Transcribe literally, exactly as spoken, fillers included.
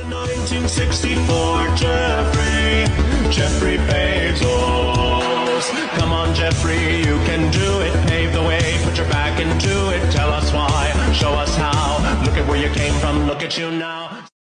nineteen sixty-four, Jeffrey, Jeffrey Bezos. Come on, Jeffrey, you can do it. Pave the way, put your back into it. Tell us why, show us how. Look at where you came from, look at you now.